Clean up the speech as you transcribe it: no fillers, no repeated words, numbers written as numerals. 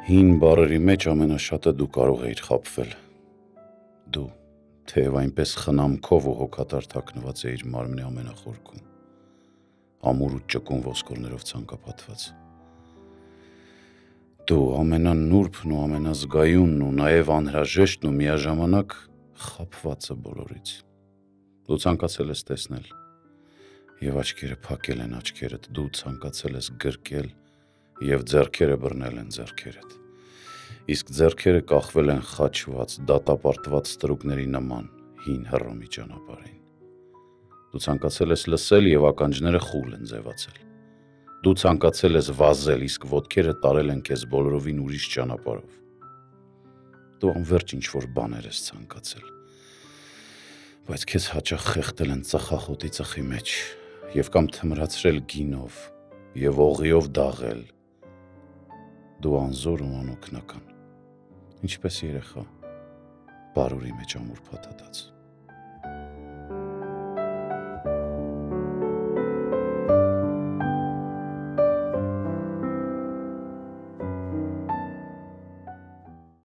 Հին բառերի մեջ ամենաշատը դու կարող էիր խաբվել։ Դու, թեև այնպես խնամքով ու հոգատար թաքնված էիր մարմնի ամենախորքում, ամուր ու ճկուն ոսկորներով ցանկապատված։ Դու ամենանուրբն ու ամենազգայունն ու նաև անհրաժեշտն ու միաժամանակ խաբվածը բոլորից։ Դու ցանկացել ես տեսնել, և աչքերը փակել են աչքերդ, դու ցանկացել ես գրկել, և ձեռքերը բռնել են ձեռքերդ, իսկ ձեռքերը կախվել են խաչված, դատապարտված ստրուկների նման հին Հռոմի ճանապարհին։ Դու ցանկացել ես լսել, և ականջները խուլ են ձևացել։ Դու ցանկացել ես վազել, իսկ ոտքերը տարել են քեզ բոլորովին ուրիշ ճանապարհով։ Դու անվերջ ինչ-որ բաներ ես ցանկացել, բայց քեզ հաճախ խեղդել են ծխախոտի ծխի մեջ և կամ թմրացրել գինով և օղիով դաղել։ Դու անզոր ու անօգնական, ինչպես երեխա, բարուրի մեջ ամուր փաթաթած։